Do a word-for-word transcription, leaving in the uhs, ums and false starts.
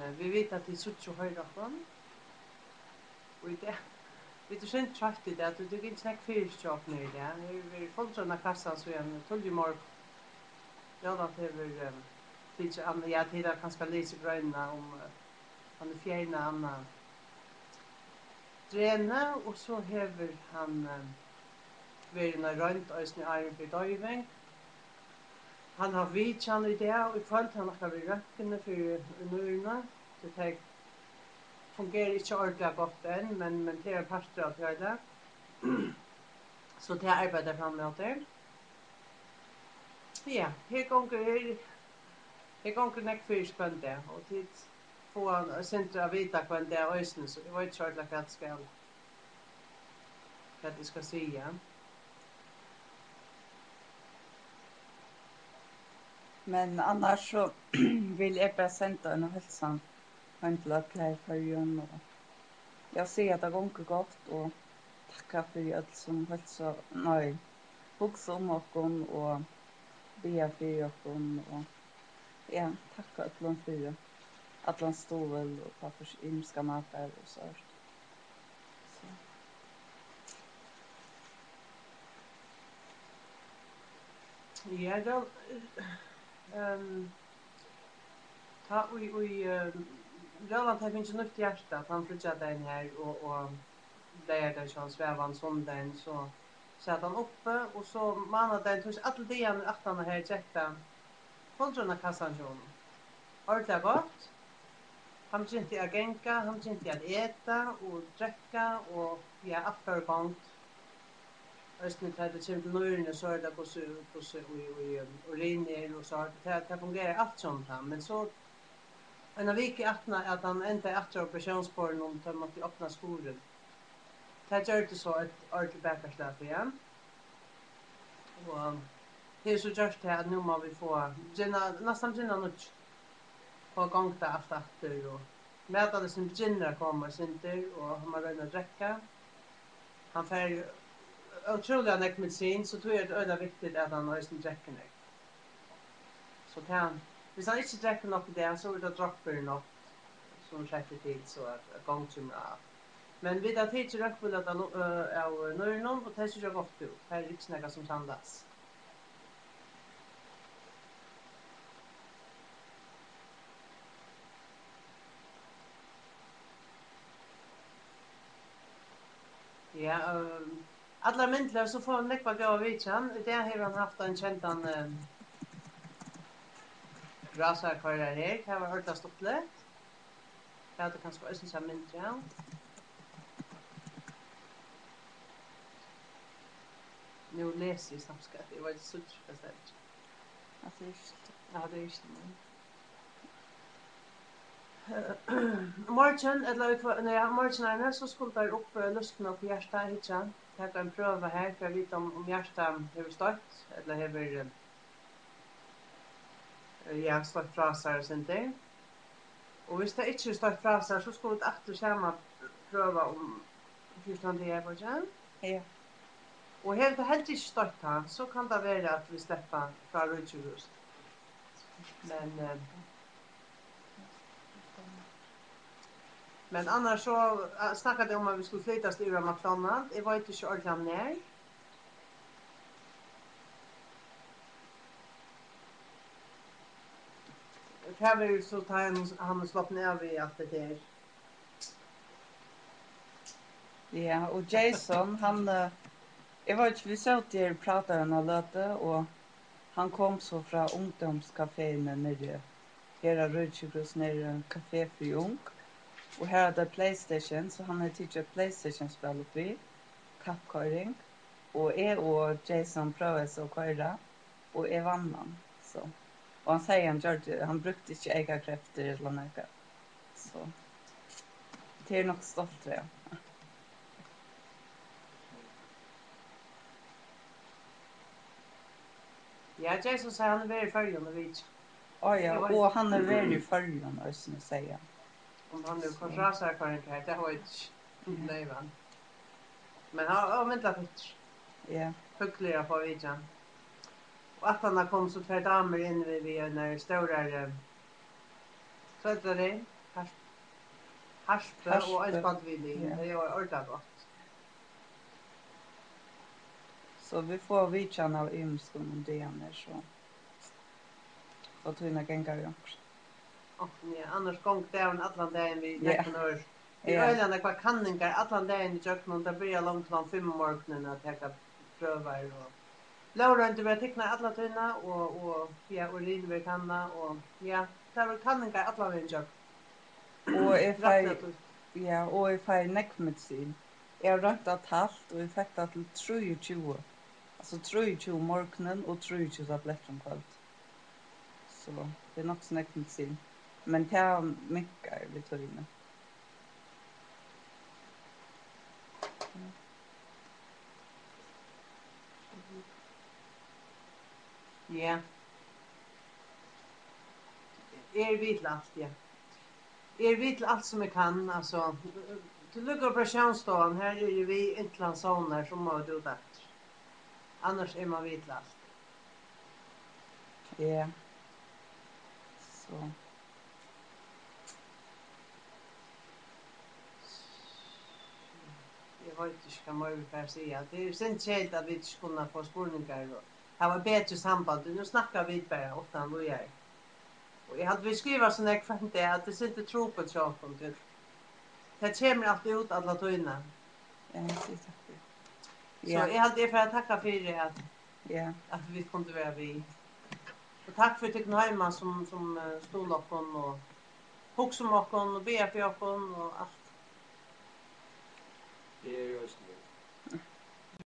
vi vet att det är så höjda från. Och det vi är så trött i det att du inte snack fyrstjock nu där. Vi är fullt såna kassan så en tolv morgon. Ja, då det över teacher Anna ja det där kanske läsa gröna om han är fjärna Anna. Träna och så häver han vi är runt oss i Iron för diving. Han har vitchan i det och kvällt han har vi röntgen för nurna. Det tar fungerar inte ordentligt gott än, men men det är pastor att göra det. Så det arbetar framåt där. Ja, här går här går näck för spände och tid få en centra vita på det ösnen så det var inte så att jag ska vad det ska säga. Men annars så vill jag bara sända en hälsan hem till att klä färgen och jag ser att det går gott och tacka för allt som hälsa nej hugsa om okon och be för okon och ja tacka alla för alla stål och pappers imska matar och så. Så Ja, då ehm ta vi vi Rólant har inte nytt hjärta att han flyttar den här och och där där chans svävan sondagen så satt han uppe och så manade den tills alla dagen att han här checka kontrollna kassan John. Ordentligt gott. Han inte att gänka, han inte att äta och dricka och ja, allt för gångt. Östnet hade känt nöjne så är det på så på så och och rinner och så att det det fungerar allt sånt här men så en vecka attna att han inte efter operationsspåren om att måste öppna skolan. Det gör det så att ordet backarslag igen. Och det är så just det att nu må vi få gena nästan gena något på gång där efter och med att det som gena kommer sen där och han har redan dricka. Han får otroligt mycket medicin så tror jag det är det viktigt att han har sin dricker nu. Så kan hvis han inte dricker något där så är det droppar något som släpper till så att gång som men vi tar tid till att det av nörnon och det ser ju gott ut. Här är riksnäga som sandas. Ja, um, alla myndlar så får han nekva gå av vitsan. Det har han haft en kjentan um, rasarkvarar her. Det har vært stått litt. Det hadde kanskje også en myndlar, ja. Nu läser jag snabbt skatt. Det var ett sutt bestämt. att det är just Ja, det är just det. Morgen, eller nej, morgen är så skulle där upp lusten på hjärta hitcha. Jag kan pröva här för att veta om om hjärta har stått eller har ja, stått frasar sen där. Och hvis det inte stått frasar så skulle det efter samma pröva om förstånd det är på igen. ja. Och helt det helt inte stått här så kan det vara att vi släpper fra rutschurust. Men eh, men annars så uh, snackade om att vi skulle flytta till Ura McDonald. Jag vet inte ordentligt när. Det här var så tar han, han slått ner vid allt det där. Ja, och Jason han jag vet inte vi så där pratar han lite och han kom så från ungdomscaféen nere. Här är Rödtjugus nere en café för ung. Och här är det PlayStation, så han har tittat PlayStation-spel uppe kappköring. Och jag och Jason prövade så att köra. Och jag vann han. Så. Och han säger han gjorde, han brukte inte egna krafter eller något. Så det är nog stolt tror jag. Ja, Jason säger han är väldigt färgen och vid. Oh, ja, och han är väldigt färgen också, säger han. Om han nu kanske rasar kvar en här, det har jag inte. Nej, va? Men han har väntat lite. Ja. Hyggligare på vidjan. Och att han kom så två damer in vid, vid en stora så heter det. Harp, harpe Harpe, og en spandvilling. ja. Det er ordentlig godt. Så vi får vidtjen av ymskum om det är så. Och tunna gängar ju också. Och ja, annars gång det är en allan dagen vi Ja. nekken år. Vi Ja. öljande kvar kanningar allan dagen i köknen. Det börjar långt från fem morgonen att täcka prövar och Laura inte vill teckna alla tunna och och ja urin vi kanna och ja, det var kanningar alla vägen jag. Och if Rätt I att ja, och if I neckmedicin. Jag har rätt att halt och effekt att till tjugo. Alltså tjugo morgonen och tjugo tabletter om kvällt. Så det är nog neckmedicin. Men det är mycket vi tar in. ja. Är vi last ja. Är vi allt som jag kan alltså till lucka operationsdagen här är ju vi intlansoner som har gjort det. Annars är man vitlast. Ja. Så. Jag vet inte vad man vill säga. Det är sen tjejt att vi inte skulle få spårningar och ha ett bättre samband. Nu snackar vi bara utan vad jag är. Och jag hade vi skriva sån där kvant det att det sitter tro på tråken till. Det kommer alltid ut alla tøyna. Ja, det är tack. Så Ja. jag hade för att tacka för det att Ja. att vi kunde vara vi. Och tack för att du hemma som som stod upp och hugsa om oss och be för oss och allt. Det är ju